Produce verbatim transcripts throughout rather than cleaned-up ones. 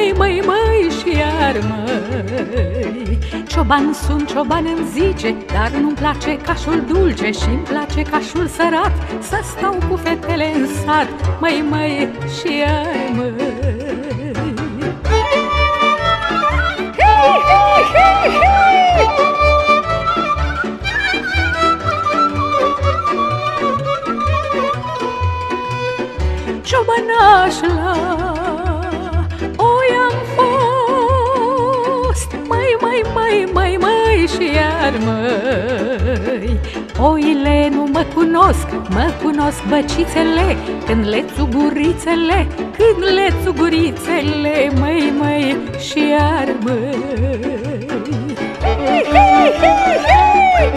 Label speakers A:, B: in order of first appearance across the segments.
A: măi, măi, măi și iar măi. Cioban sunt, cioban îmi zice, dar nu-mi place cașul dulce și-mi place cașul sărat, să stau cu fetele în sat, măi, măi și iar măi. Hei, hei, hei, hei! Ciobănaș la oi am fost, măi, măi, măi, măi, măi și iar măi. Oile nu mă cunosc, mă cunosc băcițele, când le țugurițele, când le țugurițele, măi, măi și iar măi. Hei, hei, hei, hei!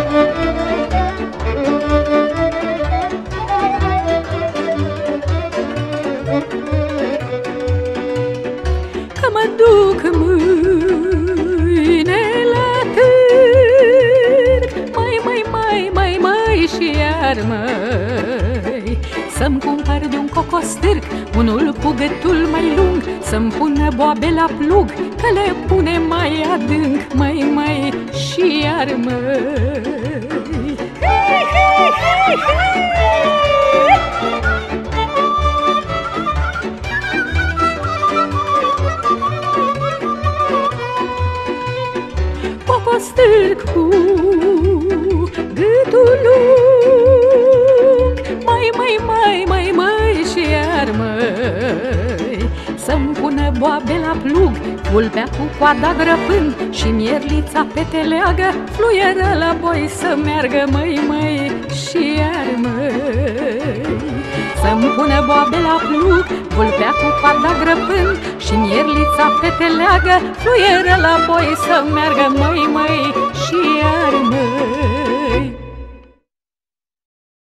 A: Că mă duc mâine la târg, măi, măi, măi, măi, măi și iar măi. Să-mi cumpăr de un cocostârc unul cu gâtul mai lung, să-mi pună boabe la plug, că le pune mai adânc, măi, măi și iar măi. Hei, hei, hei, hei! Cocostârc cu gâtul lung, măi, măi, măi, măi, măi și iar măi. Să-mi pună boabe la plug, vulpea cu coada grăpând și mierlița pe teleagă, fluieră la boi să meargă, măi, măi și iar măi. Să-mi pună boabe la plug, vulpea cu coada grăpând și mierlița pe teleagă, fluieră la boi să meargă, măi, măi și iar măi.